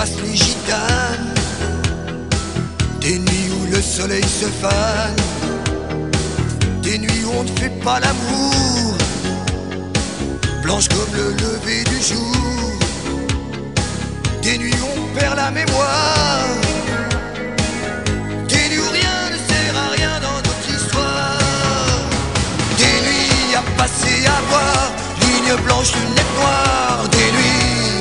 passent les gitanes, des nuits où le soleil se fane, des nuits où on ne fait pas l'amour, blanches comme le lever du jour, des nuits où on perd la mémoire, des nuits où rien ne sert à rien dans notre histoire, des nuits à passer à voir, ligne blanche, lunettes noires, des nuits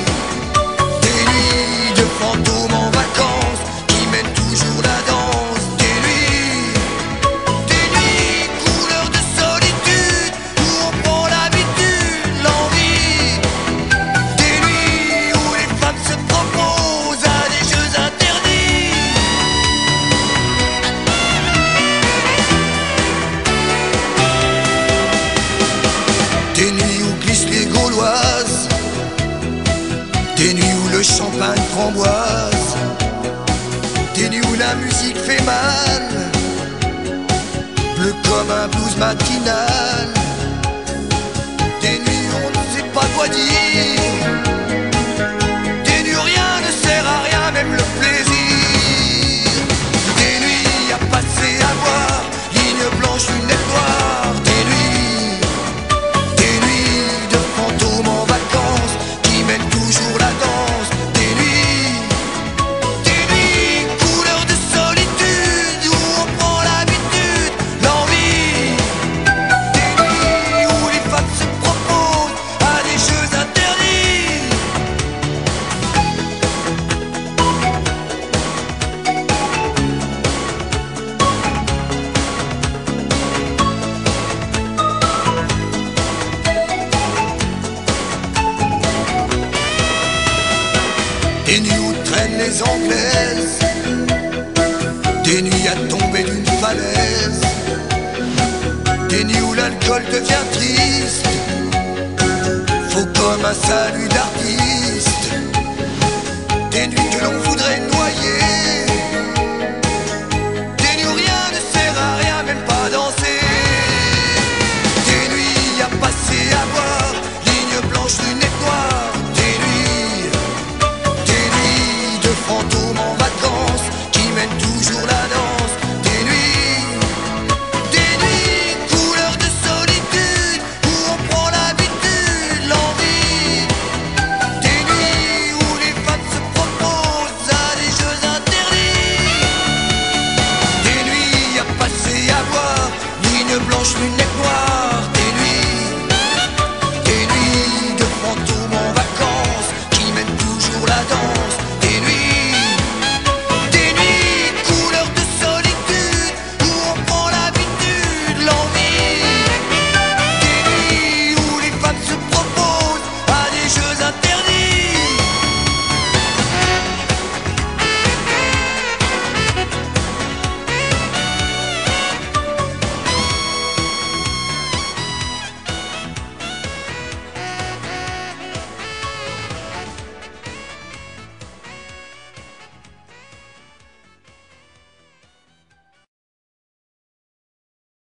de fantômes en vacances qui mènent toujours la danse, des nuits couleur de solitude où on prend l'habitude, l'envie, des nuits où les femmes se proposent à des jeux interdits, des nuits où glissent les Gauloises, des nuits où le champagne framboise, des nuits où la musique fait mal, bleu comme un blues matinal, des nuits où on ne sait pas quoi dire, des nuits où rien ne sert à rien, même le plaisir, des nuits à passer à voir, ligne blanche, lunettes noires, des nuits de fantômes en vacances qui mènent toujours la danse, des nuits couleur de solitude où on prend l'habitude, l'envie, des nuits où les femmes se proposent à des jeux interdits. Des nuits où traînent les Anglaises, des nuits à tomber d'une falaise, des nuits où l'alcool devient triste, faux comme un salut d'artiste, des nuits